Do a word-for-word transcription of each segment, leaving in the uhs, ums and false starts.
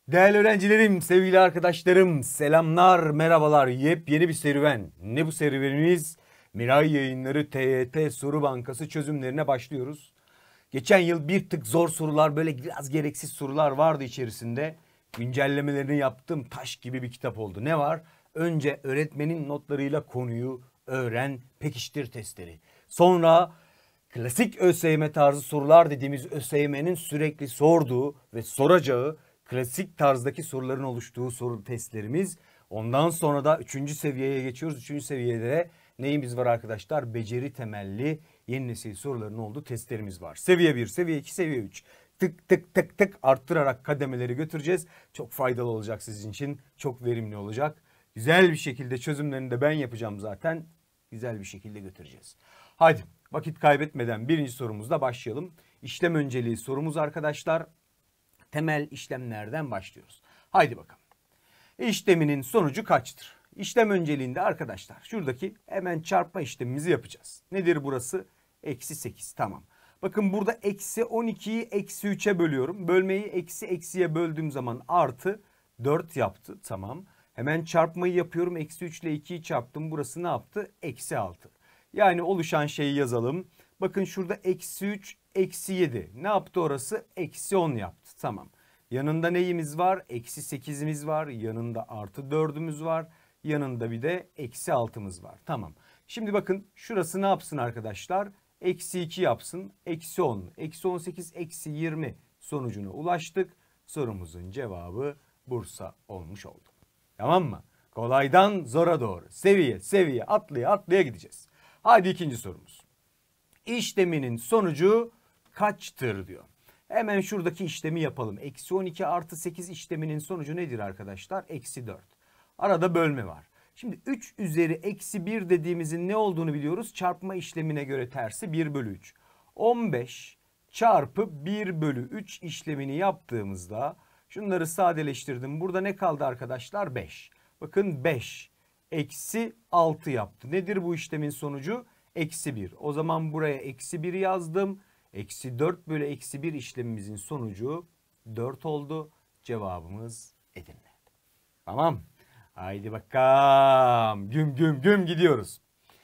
Değerli öğrencilerim, sevgili arkadaşlarım, selamlar, merhabalar. Yepyeni bir serüven. Ne bu serüvenimiz? Miray Yayınları T Y T Soru Bankası çözümlerine başlıyoruz. Geçen yıl bir tık zor sorular, böyle biraz gereksiz sorular vardı içerisinde. Güncellemelerini yaptım, taş gibi bir kitap oldu. Ne var? Önce öğretmenin notlarıyla konuyu öğren, pekiştir testleri. Sonra klasik ÖSYM tarzı sorular dediğimiz ÖSYM'nin sürekli sorduğu ve soracağı klasik tarzdaki soruların oluştuğu soru testlerimiz. Ondan sonra da üçüncü seviyeye geçiyoruz. Üçüncü seviyede neyimiz var arkadaşlar? Beceri temelli yeni nesil soruların olduğu testlerimiz var. Seviye bir, seviye iki, seviye üç. Tık tık tık tık arttırarak kademeleri götüreceğiz. Çok faydalı olacak sizin için. Çok verimli olacak. Güzel bir şekilde çözümlerini de ben yapacağım zaten. Güzel bir şekilde götüreceğiz. Haydi vakit kaybetmeden birinci sorumuzla başlayalım. İşlem önceliği sorumuz arkadaşlar. Temel işlemlerden başlıyoruz. Haydi bakalım. İşleminin sonucu kaçtır? İşlem önceliğinde arkadaşlar şuradaki hemen çarpma işlemimizi yapacağız. Nedir burası? Eksi sekiz, tamam. Bakın burada eksi on ikiyi eksi üçe bölüyorum. Bölmeyi eksi eksiye böldüğüm zaman artı dört yaptı, tamam. Hemen çarpmayı yapıyorum. Eksi üç ile ikiyi çarptım. Burası ne yaptı? Eksi altı. Yani oluşan şeyi yazalım. Bakın şurada eksi üç, eksi yedi. Ne yaptı orası? Eksi on yaptı. Tamam. Yanında neyimiz var? Eksi sekizimiz var. Yanında artı dördümüz var. Yanında bir de eksi altımız var. Tamam. Şimdi bakın şurası ne yapsın arkadaşlar? Eksi iki yapsın. Eksi on. Eksi on sekiz, eksi yirmi sonucuna ulaştık. Sorumuzun cevabı Bursa olmuş oldu. Tamam mı? Kolaydan zora doğru. Seviye seviye atlaya atlaya gideceğiz. Hadi ikinci sorumuz. İşleminin sonucu kaçtır diyor. Hemen şuradaki işlemi yapalım. Eksi on iki artı sekiz işleminin sonucu nedir arkadaşlar? Eksi dört. Arada bölme var. Şimdi üç üzeri eksi bir dediğimizin ne olduğunu biliyoruz. Çarpma işlemine göre tersi bir bölü üç. on beş çarpı bir bölü üç işlemini yaptığımızda şunları sadeleştirdim. Burada ne kaldı arkadaşlar? beş. Bakın beş eksi altı yaptı. Nedir bu işlemin sonucu? Eksi bir. O zaman buraya eksi bir yazdım. Eksi dört bölü eksi bir işlemimizin sonucu dört oldu. Cevabımız Edirne. Tamam. Haydi bakalım. Güm güm güm gidiyoruz.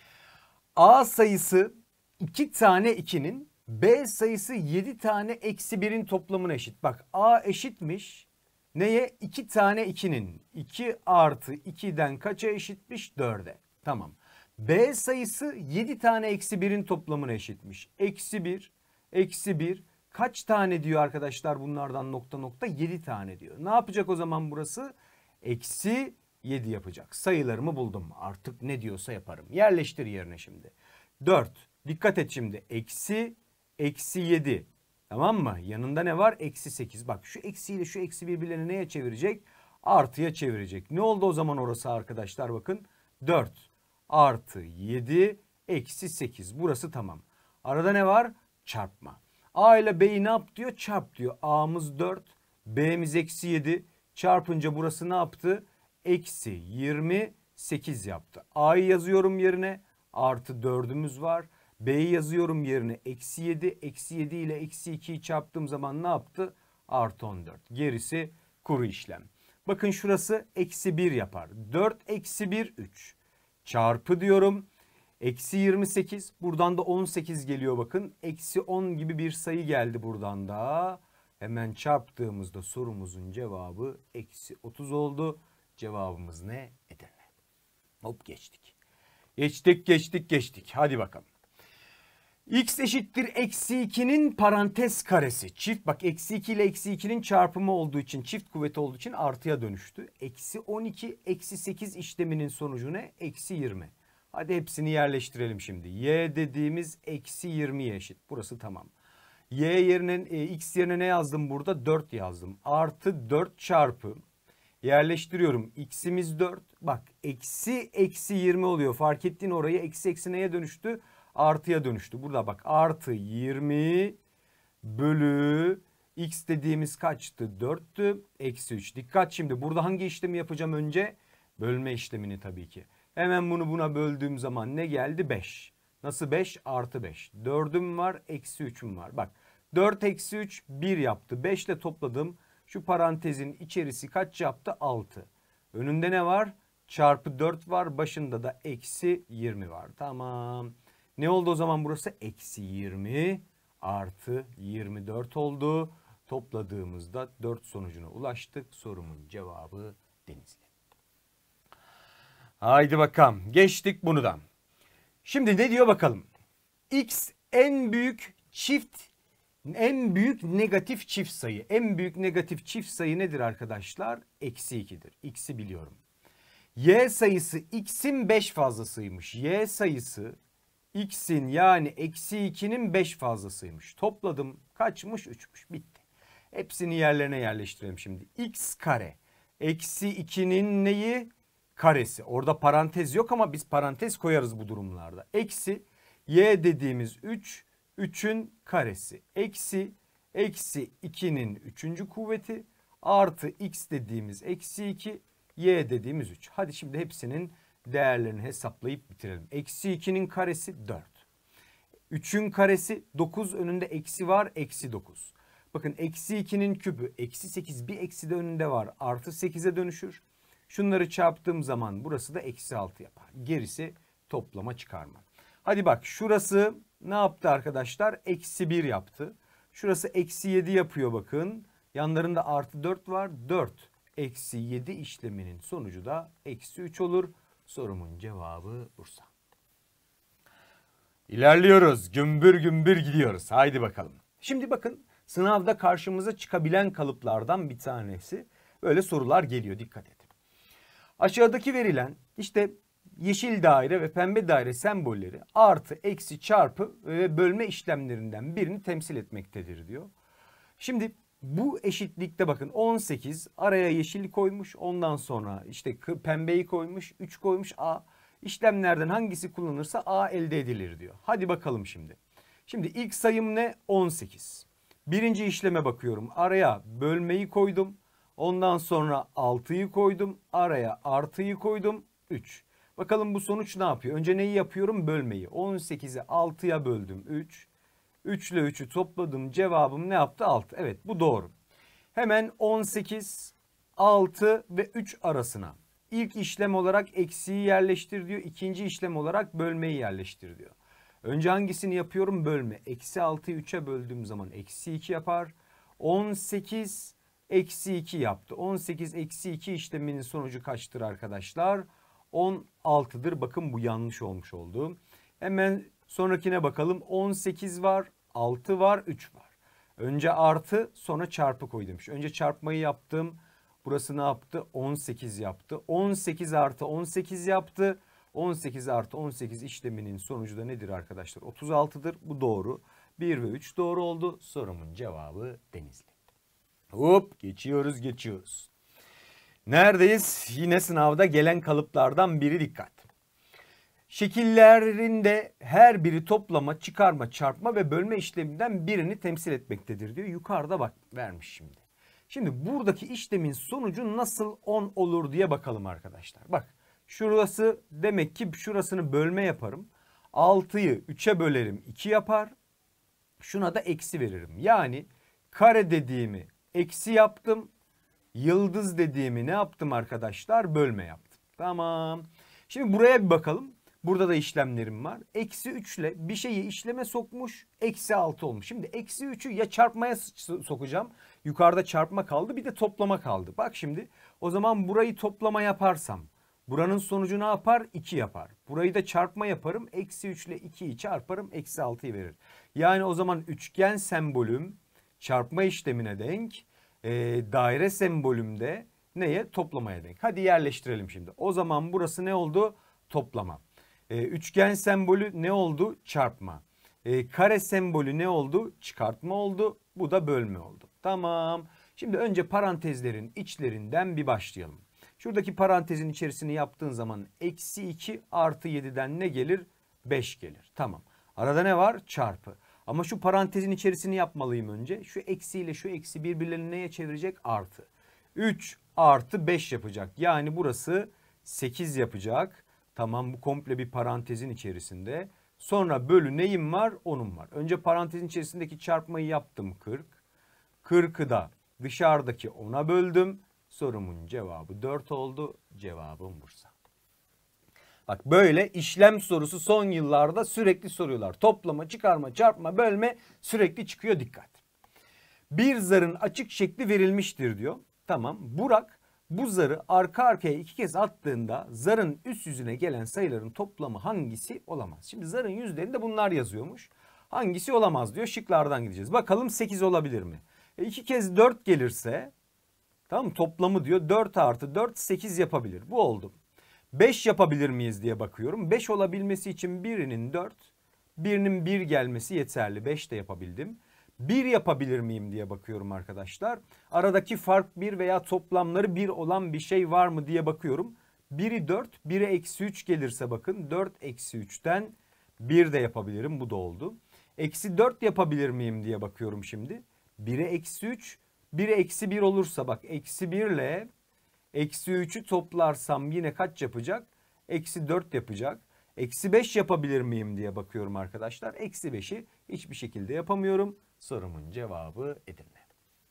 A sayısı iki tane ikinin B sayısı yedi tane eksi birin toplamına eşit. Bak A eşitmiş. Neye? iki tane ikinin. iki artı ikiden kaça eşitmiş? dörde. Tamam. B sayısı yedi tane eksi birin toplamına eşitmiş. Eksi bir, eksi bir. Kaç tane diyor arkadaşlar bunlardan nokta nokta? yedi tane diyor. Ne yapacak o zaman burası? Eksi yedi yapacak. Sayılarımı buldum. Artık ne diyorsa yaparım. Yerleştir yerine şimdi. dört. Dikkat et şimdi. Eksi, eksi yedi. Tamam mı? Yanında ne var? Eksi sekiz. Bak şu eksiyle şu eksi birbirlerini neye çevirecek? Artıya çevirecek. Ne oldu o zaman orası arkadaşlar? Bakın dört artı yedi eksi sekiz. Burası tamam. Arada ne var? Çarpma. A ile B'yi ne yap diyor? Çarp diyor. A'mız dört. B'miz eksi yedi. Çarpınca burası ne yaptı? Eksi yirmi sekiz yaptı. A'yı yazıyorum yerine. Artı dördümüz var. B'yi yazıyorum yerine. Eksi yedi. Eksi yedi ile eksi ikiyi çarptığım zaman ne yaptı? Artı on dört. Gerisi kuru işlem. Bakın şurası eksi bir yapar. dört eksi bir üç. Çarpı diyorum. Eksi yirmi sekiz. Buradan da on sekiz geliyor bakın. Eksi on gibi bir sayı geldi buradan da. Hemen çarptığımızda sorumuzun cevabı eksi otuz oldu. Cevabımız ne? Edirne. Hop geçtik. Geçtik geçtik geçtik. Hadi bakalım. X eşittir eksi ikinin parantez karesi. Çift, bak eksi iki ile eksi ikinin çarpımı olduğu için, çift kuvveti olduğu için artıya dönüştü. Eksi on iki eksi sekiz işleminin sonucu ne? Eksi yirmi. Hadi hepsini yerleştirelim şimdi. Y dediğimiz eksi yirmiye eşit. Burası tamam. Y yerine, e, x yerine ne yazdım burada? dört yazdım. Artı dört çarpı. Yerleştiriyorum. X'imiz dört. Bak eksi eksi yirmi oluyor. Fark ettiğin orayı eksi eksi neye dönüştü? Artıya dönüştü. Burada bak artı yirmi bölü x dediğimiz kaçtı? dörttü. Eksi üç. Dikkat şimdi burada hangi işlemi yapacağım önce? Bölme işlemini tabii ki. Hemen bunu buna böldüğüm zaman ne geldi? beş. Nasıl beş? Artı beş. dördüm var, eksi üçüm var. Bak dört eksi üç bir yaptı. beş ile topladım. Şu parantezin içerisi kaç yaptı? altı. Önünde ne var? Çarpı dört var. Başında da eksi yirmi var. Tamam. Ne oldu o zaman burası? Eksi yirmi artı yirmi dört oldu. Topladığımızda dört sonucuna ulaştık. Sorumun cevabı Denizli. Haydi bakalım. Geçtik bunu da. Şimdi ne diyor bakalım? X en büyük çift, en büyük negatif çift sayı. En büyük negatif çift sayı nedir arkadaşlar? Eksi ikidir. X'i biliyorum. Y sayısı X'in beş fazlasıymış. Y sayısı X'in yani eksi ikinin beş fazlasıymış. Topladım. Kaçmış? üçmüş. Bitti. Hepsini yerlerine yerleştirelim şimdi. X kare. Eksi ikinin neyi? Karesi. Orada parantez yok ama biz parantez koyarız bu durumlarda. Eksi y dediğimiz üç. üçün karesi. Eksi. Eksi ikinin üçüncü kuvveti. Artı x dediğimiz eksi iki. Y dediğimiz üç. Hadi şimdi hepsinin değerlerini hesaplayıp bitirelim. Eksi ikinin karesi dört. üçün karesi dokuz. Önünde eksi var. Eksi dokuz. Bakın eksi ikinin küpü eksi sekiz. Bir eksi de önünde var. Artı sekize dönüşür. Şunları çarptığım zaman burası da eksi altı yapar. Gerisi toplama çıkarma. Hadi bak şurası ne yaptı arkadaşlar? Eksi bir yaptı. Şurası eksi yedi yapıyor bakın. Yanlarında artı dört var. dört eksi yedi işleminin sonucu da eksi üç olur. Sorumun cevabı Bursa. İlerliyoruz. Gümbür gümbür gidiyoruz. Haydi bakalım. Şimdi bakın sınavda karşımıza çıkabilen kalıplardan bir tanesi. Böyle sorular geliyor. Dikkat edin. Aşağıdaki verilen işte yeşil daire ve pembe daire sembolleri artı, eksi, çarpı ve bölme işlemlerinden birini temsil etmektedir diyor. Şimdi bu eşitlikte bakın on sekiz araya yeşil koymuş, ondan sonra işte pembeyi koymuş, üç koymuş A. İşlemlerden hangisi kullanırsa A elde edilir diyor. Hadi bakalım şimdi. Şimdi ilk sayım ne? on sekiz. Birinci işleme bakıyorum. Araya bölmeyi koydum. Ondan sonra altıyı koydum. Araya artıyı koydum. üç. Bakalım bu sonuç ne yapıyor? Önce neyi yapıyorum? Bölmeyi. on sekizi altıya böldüm. üç. üç ile üçü topladım. Cevabım ne yaptı? altı. Evet bu doğru. Hemen on sekiz, altı ve üç arasına ilk işlem olarak eksiği yerleştir diyor. İkinci işlem olarak bölmeyi yerleştir diyor. Önce hangisini yapıyorum? Bölme. Eksi altıyı üçe böldüğüm zaman eksi iki yapar. on sekiz eksi iki yaptı. on sekiz eksi iki işleminin sonucu kaçtır arkadaşlar? on altıdır. Bakın bu yanlış olmuş oldu. Hemen sonrakine bakalım. on sekiz var, altı var, üç var. Önce artı sonra çarpı koy demiş. Önce çarpmayı yaptım. Burası ne yaptı? on sekiz yaptı. on sekiz artı on sekiz yaptı. on sekiz artı on sekiz işleminin sonucu da nedir arkadaşlar? otuz altıdır. Bu doğru. bir ve üç doğru oldu. Sorumun cevabı Denizli. Hop geçiyoruz geçiyoruz. Neredeyiz? Yine sınavda gelen kalıplardan biri dikkat. Şekillerinde her biri toplama, çıkarma, çarpma ve bölme işleminden birini temsil etmektedir diyor. Yukarıda bak vermiş şimdi. Şimdi buradaki işlemin sonucu nasıl on olur diye bakalım arkadaşlar. Bak şurası demek ki şurasını bölme yaparım. altıyı üçe bölerim iki yapar. Şuna da eksi veririm. Yani kare dediğimi eksi yaptım. Yıldız dediğimi ne yaptım arkadaşlar? Bölme yaptım. Tamam. Şimdi buraya bir bakalım. Burada da işlemlerim var. Eksi üç ile bir şeyi işleme sokmuş. Eksi altı olmuş. Şimdi eksi üçü ya çarpmaya sokacağım. Yukarıda çarpma kaldı. Bir de toplama kaldı. Bak şimdi o zaman burayı toplama yaparsam buranın sonucu ne yapar? iki yapar. Burayı da çarpma yaparım. Eksi üç ile ikiyi çarparım. Eksi altıyı verir. Yani o zaman üçgen sembolüm çarpma işlemine denk. E, daire sembolümde neye? Toplamaya denk. Hadi yerleştirelim şimdi. O zaman burası ne oldu? Toplama. E, üçgen sembolü ne oldu? Çarpma. E, kare sembolü ne oldu? Çıkartma oldu. Bu da bölme oldu. Tamam. Şimdi önce parantezlerin içlerinden bir başlayalım. Şuradaki parantezin içerisini yaptığın zaman eksi iki artı yediden ne gelir? beş gelir. Tamam. Arada ne var? Çarpı. Ama şu parantezin içerisini yapmalıyım önce. Şu eksi ile şu eksi birbirlerini neye çevirecek? Artı. üç artı beş yapacak. Yani burası sekiz yapacak. Tamam bu komple bir parantezin içerisinde. Sonra bölü neyim var? onum var. Önce parantezin içerisindeki çarpmayı yaptım kırk. kırkı da Dışarıdaki ona böldüm. Sorumun cevabı dört oldu. Cevabım Bursa. Bak böyle işlem sorusu son yıllarda sürekli soruyorlar. Toplama, çıkarma, çarpma, bölme sürekli çıkıyor, dikkat. Bir zarın açık şekli verilmiştir diyor. Tamam. Burak bu zarı arka arkaya iki kez attığında zarın üst yüzüne gelen sayıların toplamı hangisi olamaz? Şimdi zarın yüzlerinde bunlar yazıyormuş. Hangisi olamaz diyor. Şıklardan gideceğiz. Bakalım sekiz olabilir mi? E iki kez dört gelirse, tamam mı? Toplamı diyor dört artı dört sekiz yapabilir. Bu oldu. beş yapabilir miyiz diye bakıyorum. beş olabilmesi için birinin dört, birinin bir gelmesi yeterli. beş de yapabildim. bir yapabilir miyim diye bakıyorum arkadaşlar. Aradaki fark bir veya toplamları bir olan bir şey var mı diye bakıyorum. biri dört, biri eksi üç gelirse bakın dört eksi üçten bir de yapabilirim. Bu da oldu. Eksi dört yapabilir miyim diye bakıyorum şimdi. bire eksi üç, bire eksi bir olursa bak eksi bir ile eksi üçü toplarsam yine kaç yapacak? Eksi dört yapacak. Eksi beş yapabilir miyim diye bakıyorum arkadaşlar. Eksi beşi hiçbir şekilde yapamıyorum. Sorumun cevabı Edirne.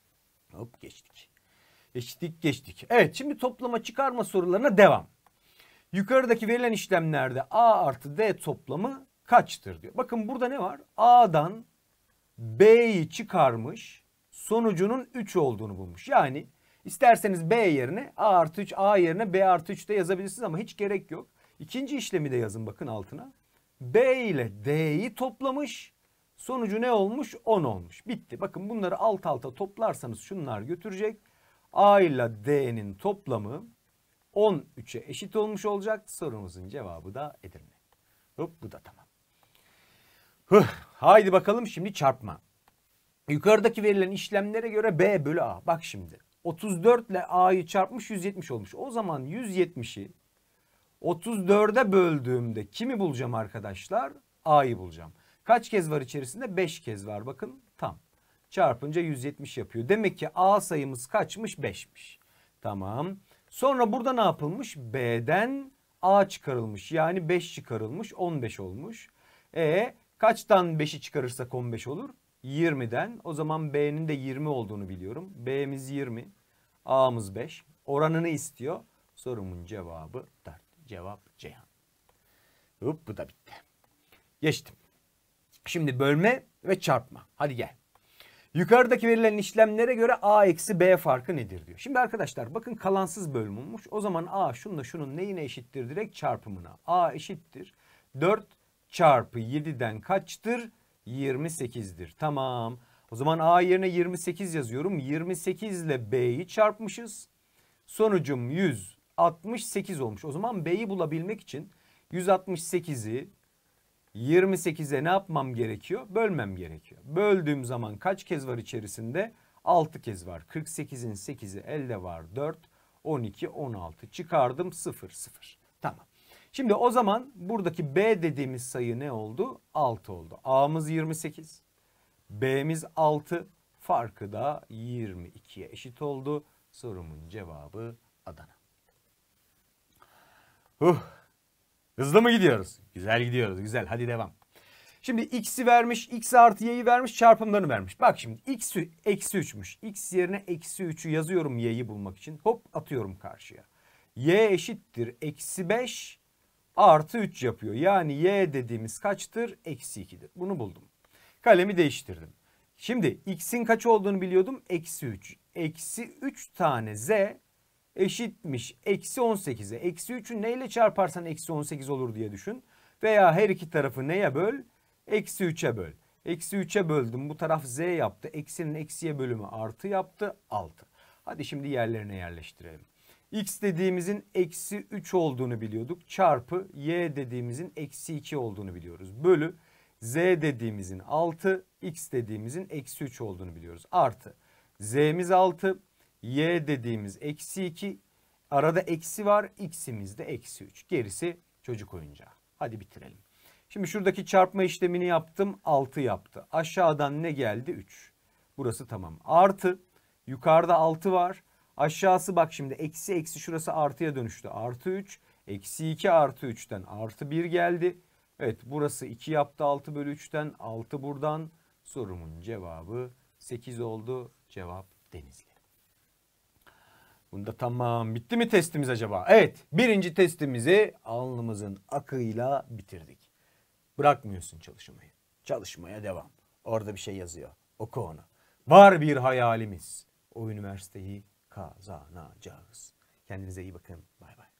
Hop geçtik. Geçtik geçtik. Evet, şimdi toplama çıkarma sorularına devam. Yukarıdaki verilen işlemlerde A artı D toplamı kaçtır diyor. Bakın burada ne var? A'dan B'yi çıkarmış, sonucunun üç olduğunu bulmuş. Yani isterseniz B yerine A artı üç, A yerine B artı üç de yazabilirsiniz ama hiç gerek yok. İkinci işlemi de yazın bakın altına. B ile D'yi toplamış, sonucu ne olmuş? on olmuş. Bitti. Bakın bunları alt alta toplarsanız şunlar götürecek. A ile D'nin toplamı on üçe eşit olmuş olacak. Sorumuzun cevabı da Edirne. Hop, bu da tamam. Hıh, haydi bakalım şimdi çarpma. Yukarıdaki verilen işlemlere göre B bölü A. Bak şimdi otuz dört ile A'yı çarpmış, yüz yetmiş olmuş. O zaman yüz yetmişi otuz dörde böldüğümde kimi bulacağım arkadaşlar? A'yı bulacağım. Kaç kez var içerisinde? beş kez var bakın tam. Çarpınca yüz yetmiş yapıyor. Demek ki A sayımız kaçmış? beşmiş. Tamam. Sonra burada ne yapılmış? B'den A çıkarılmış. Yani beş çıkarılmış. on beş olmuş. E kaçtan beşi çıkarırsak on beş olur? yirmiden. O zaman B'nin de yirmi olduğunu biliyorum. B'miz yirmi. A'mız beş. Oranını istiyor. Sorumun cevabı dört. Cevap Ceyhan. Hop, bu da bitti. Geçtim. Şimdi bölme ve çarpma. Hadi gel. Yukarıdaki verilen işlemlere göre A eksi B farkı nedir diyor. Şimdi arkadaşlar bakın kalansız bölüm olmuş. O zaman A şununla şunun neyine eşittir? Direkt çarpımına. A eşittir dört çarpı yediden kaçtır? yirmi sekizdir. Tamam. O zaman A yerine yirmi sekiz yazıyorum. yirmi sekiz ile B'yi çarpmışız. Sonucum yüz altmış sekiz olmuş. O zaman B'yi bulabilmek için yüz altmış sekizi yirmi sekize ne yapmam gerekiyor? Bölmem gerekiyor. Böldüğüm zaman kaç kez var içerisinde? altı kez var. kırk sekizin sekizi elde var. dört, on iki, on altı. Çıkardım sıfır, sıfır. Tamam. Şimdi o zaman buradaki B dediğimiz sayı ne oldu? altı oldu. A'mız yirmi sekiz. B'miz altı. Farkı da yirmi ikiye eşit oldu. Sorumun cevabı Adana. Huh. Hızlı mı gidiyoruz? Güzel gidiyoruz. Güzel. Hadi devam. Şimdi x'i vermiş. X artı y'yi vermiş. Çarpımlarını vermiş. Bak şimdi x eksi üçmüş. X yerine eksi üçü yazıyorum y'yi bulmak için. Hop atıyorum karşıya. Y eşittir. Eksi beş artı üç yapıyor. Yani y dediğimiz kaçtır? Eksi ikidir. Bunu buldum. Kalemi değiştirdim. Şimdi x'in kaç olduğunu biliyordum. Eksi üç. Eksi üç tane z eşitmiş eksi on sekize. Eksi üçü neyle çarparsan eksi on sekiz olur diye düşün. Veya her iki tarafı neye böl? Eksi üçe böl. Eksi üçe böldüm. Bu taraf z yaptı. Eksinin eksiye bölümü artı yaptı. altı. Hadi şimdi yerlerine yerleştirelim. X dediğimizin eksi üç olduğunu biliyorduk. Çarpı y dediğimizin eksi iki olduğunu biliyoruz. Bölü z dediğimizin altı. X dediğimizin eksi üç olduğunu biliyoruz. Artı z'miz altı. Y dediğimiz eksi iki. Arada eksi var. X'imiz de eksi üç. Gerisi çocuk oyuncağı. Hadi bitirelim. Şimdi şuradaki çarpma işlemini yaptım. altı yaptı. Aşağıdan ne geldi? üç. Burası tamam. Artı. Yukarıda altı var. Aşağısı bak şimdi eksi eksi şurası artıya dönüştü. Artı üç. Eksi iki artı üçten artı bir geldi. Evet, burası iki yaptı altı bölü üçten. altı buradan. Sorumun cevabı sekiz oldu. Cevap Denizli. Bunda tamam. Bitti mi testimiz acaba? Evet. Birinci testimizi alnımızın akıyla bitirdik. Bırakmıyorsun çalışmayı. Çalışmaya devam. Orada bir şey yazıyor. Oku onu. Var bir hayalimiz. O üniversiteyi kazanacağız. Kendinize iyi bakın. Bay bay.